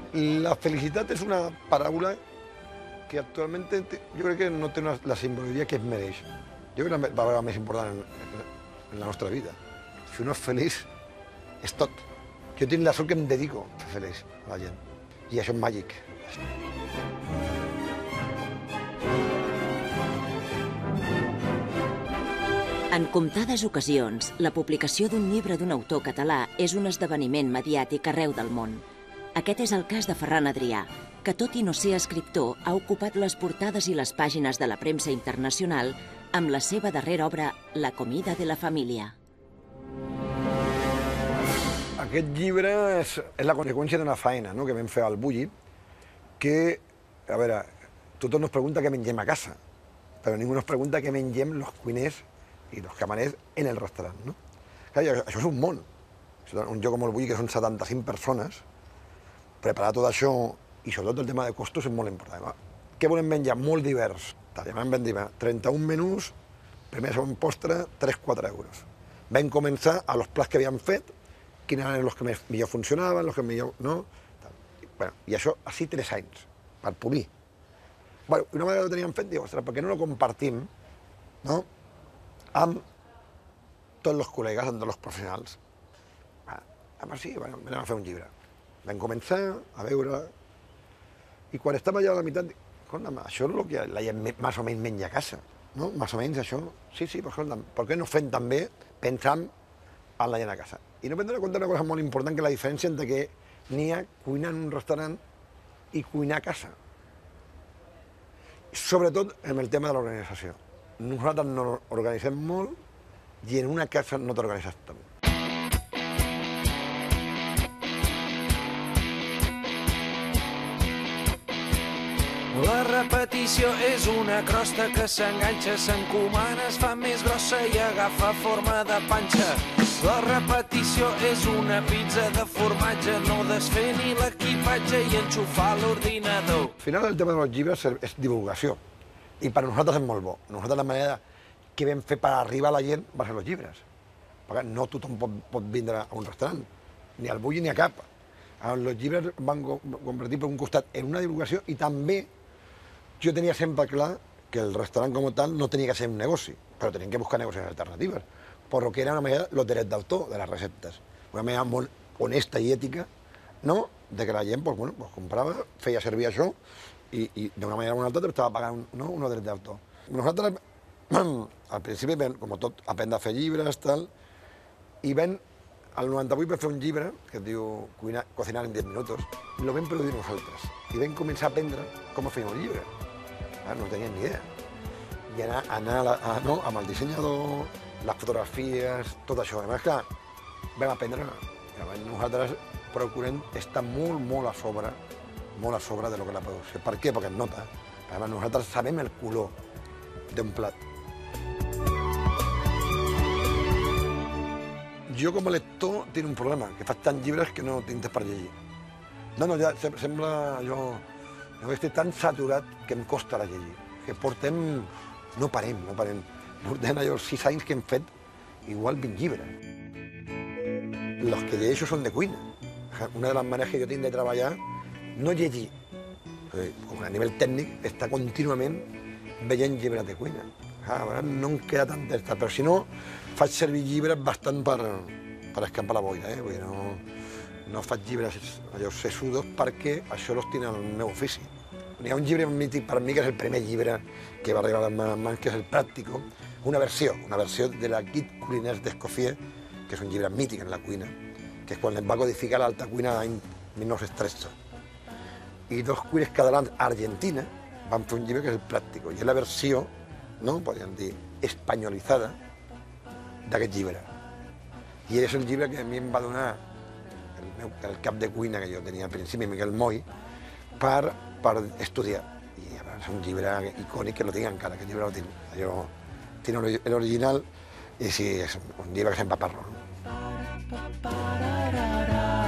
La felicitat és una paraula que actualment jo crec que no té la simbologia que es mereix. Jo crec que la paraula més important en la nostra vida. Si un és feliç, és tot. Jo tinc la sort que em dedico a fer feliç a la gent. I això és màgic. En comptades ocasions, la publicació d'un llibre d'un autor català és un esdeveniment mediàtic arreu del món. Aquest és el cas de Ferran Adrià, que tot i no ser escriptor, ha ocupat les portades i les pàgines de la premsa internacional amb la seva darrera obra, La comida de la família. Aquest llibre és la conseqüència d'una feina que vam fer al Bulli, que, a veure, tothom ens pregunta què mengem a casa, però ningú ens pregunta què mengem els cuiners i els camarers en el restaurant. Clar, això és un món. Un lloc com el Bulli, que són 75 persones, preparar tot això i sobretot el tema de costos és molt important. Què volem menjar? Molt divers. Vam vendre 31 menús, primer, segon postre, 3-4 euros. Vam començar a los plats que havíem fet, quins eren els que millor funcionaven, els que millor no. I això, així 3 anys, per polir. Una vegada que ho teníem fet, diu, ostres, per què no lo compartim amb tots els col·legues, amb tots els professionals? Sí, anem a fer un llibre. Vam començar a veure, i quan estava allà a la meitat, dic, escolta'm, això és el que la gent més o menys menja a casa, no? Més o menys això, sí, però escolta'm, per què no fem també pensant en la gent a casa? I no vam donar compte una cosa molt important, que la diferència entre que n'hi ha cuinar en un restaurant i cuinar a casa. Sobretot en el tema de l'organització. Nosaltres no organitzem molt i en una casa no t'organitzes tant. La repetició és una crosta que s'enganxa, s'encomana, es fa més grossa i agafa forma de panxa. La repetició és una pizza de formatge, no desfer ni l'equipatge i enxufar l'ordinador. Al final el tema dels llibres és divulgació i per nosaltres és molt bo. Nosaltres la manera que vam fer per arribar a la gent va ser els llibres. Perquè no tothom pot vindre a un restaurant, ni al Bulli ni a cap. Els llibres van convertir per un costat en una divulgació i també jo tenia sempre clar que el restaurant com a tal no tenia que ser un negoci, però teníem que buscar negocis alternatives, però que era una manera, els drets d'autor de les receptes, una manera molt honesta i ètica, de que la gent comprava, feia servir això i d'una manera o una altra estava pagant uns drets d'autor. Nosaltres, al principi, com tot, aprendre a fer llibres, i al 98 vam fer un llibre que es diu Cocinar en 10 minutos, i el vam produir nosaltres, i vam començar a aprendre com a fer un llibre. No teníem ni idea. I anar amb el dissenyador, les fotografies, tot això. A més, clar, vam aprendre. Nosaltres procurem estar molt a sobre de lo que la producció. Per què? Perquè es nota. Nosaltres sabem el color d'un plat. Jo com a lector tinc un problema, que faig tants llibres que no tinc temps per llegir. Ja sembla jo estic tan saturat que em costa la llegir. Que portem... No parem. Portem allò 6 anys que hem fet igual 20 llibres. Els que llegeixo són de cuina. Una de les maneres que jo tinc de treballar, no llegir. Com a nivell tècnic, està contínuament veient llibres de cuina. No em queda tant temps, però si no, faig servir llibres bastant per escampar la boira. No faig llibres sesudos perquè això els tinc al meu ofici. Hi ha un llibre mític per mi que és el primer llibre que va arribar a les meves mans, que és el Pràctico, una versió de la Guide culinaire d'Escoffier, que és un llibre mític en la cuina, que és quan es va codificar l'alta cuina l'any 1913. I dos cuiners catalans a Argentina van fer un llibre que és el Pràctico, i és la versió, podríem dir, espanyolitzada d'aquest llibre. I és el llibre que a mi em va donar el cap de cuina que jo tenia al principi, Miquel Moll, per estudiar. I és un llibre icònic que lo tinc encara, aquest llibre lo tinc. Jo tinc l'original i sí, és un llibre que se'n va parlar.